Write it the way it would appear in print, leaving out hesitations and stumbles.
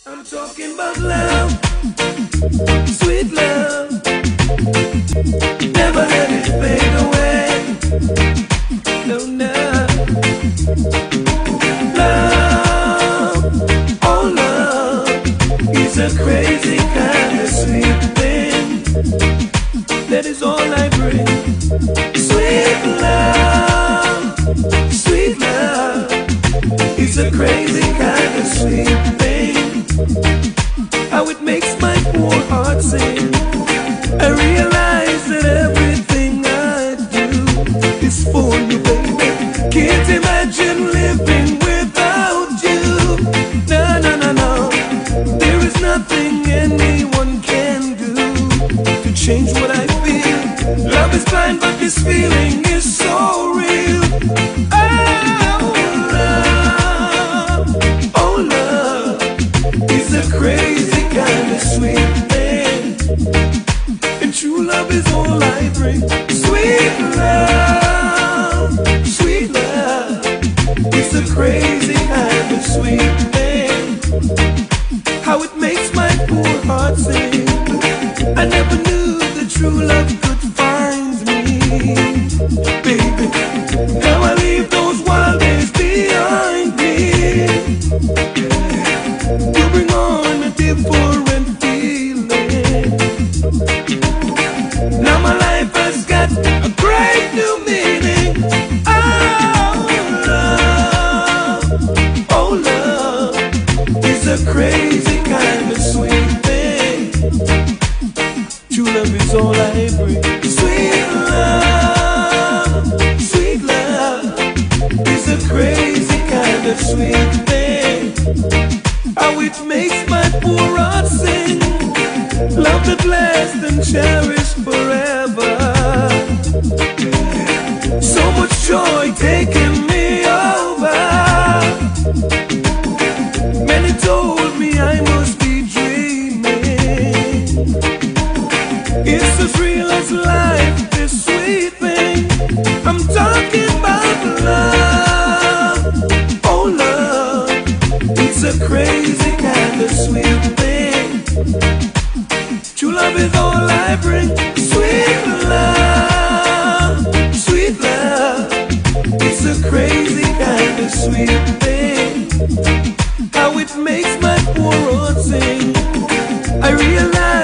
I'm talking about love, sweet love. Never let it fade away. No, no. Love, oh love, is a crazy kind of sweet thing. That is all I bring. Sweet love, is a crazy kind of sweet thing. How it makes my poor heart sing. I realize that everything I do is for you, baby. Can't imagine living without you. No, no, no, no. There is nothing anyone can do to change what I feel. Love is blind, but this feeling is so real. Oh, love is a crazy kind of sweet thing. And true love is all I bring. Sweet love is a crazy kind of sweet thing. How it makes my poor heart sing. I never knew that true love could find me, baby. Now I leave those wild days behind me. You bring on a different feeling. Now my life has got a great new meaning. Oh love is a crazy kind of sweet thing. True love is all I bring. Sweet love is a crazy kind of sweet thing. How it makes my poor heart sing. Love that lasts and cherished forever. So much joy taking me over. Many told me I must be dreaming. It's as real as life, this sweet thing. I'm talking about love. Oh love, it's a crazy kind of sweet thing. True love is all I bring. Sweet love, it's a crazy kind of sweet thing. How it makes my poor heart sing. I realize